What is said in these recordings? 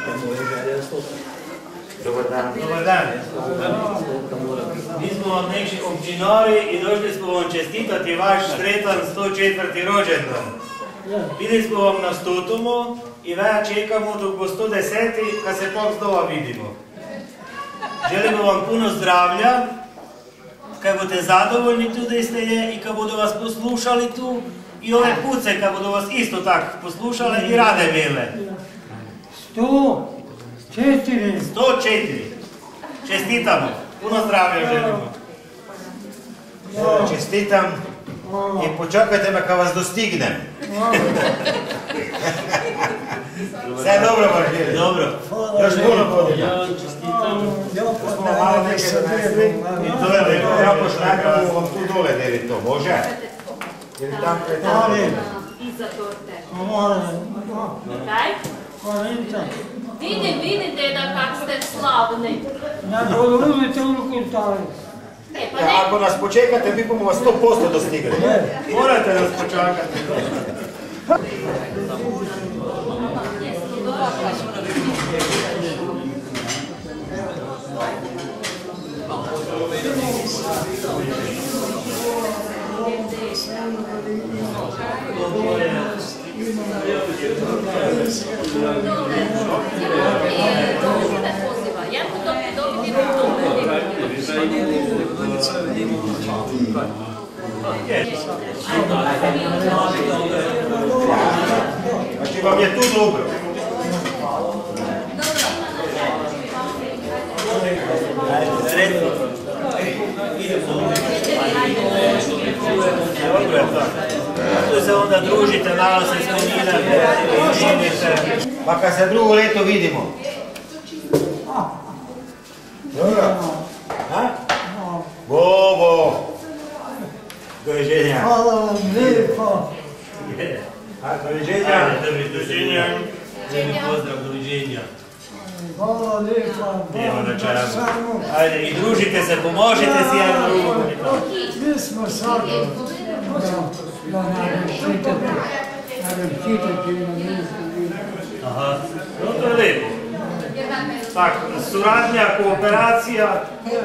Dobar dan. Dobar dan. Mi smo vam neki občinari i došli smo vam čestitati vaš sretan 104. rođendan. Bili smo vam na Stotumu i veja čekamo dok bo 110. kad se pak znova vidimo. Želimo vam puno zdravlja, kad budete zadovoljni tu da ste je i kad budu vas poslušali tu i ove kuce kad budu vas isto tako poslušale i rade bile. 104. 104. Čestitamo. Puno zdravlja želimo. Čestitam i počakajte me kad vas dostignem. Sve dobro Margire. Dobro. Još puno godina. Ja vam čestitam. Smo malo neke donesli i to je ja poštakamo vam tu dole deli to, može? Ili tam pred tamo? Iza torte. Kaj? Vidite da kak ste slavni. Uzmite unuku staviti. Ako nas počekate, mi bomo vas 100% dostigli. Morate nas počakati. Znači vam je tu dobro. Sretno. Dobro je to. Tu se onda družite, malo se spominjate, živite. Pa kad se drugo leto vidimo. Dobro. Ha? Bobo. Doviđenja. Hvala vam lijepo. Doviđenja. Doviđenja. Lijepi pozdrav, doviđenja. Hvala lijepo. Evo na čaramu. Ajde, i družite se, pomožite si jedno drugom. Mi smo sad da nam čitati na mjestu. Aha, to je lijepo. Tak, suradnja, kooperacija.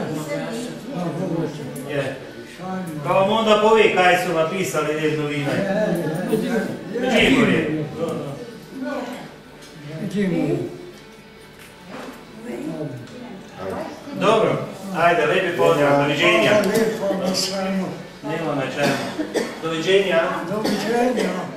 Je. Pa vam onda povije kaj su napisali te novine. Džimorje. Dobro, ajde, lijepi pozdrav, doviđenja. Hvala lijepo na svemu. Nema na čemu. Doviđenja. Doviđenja.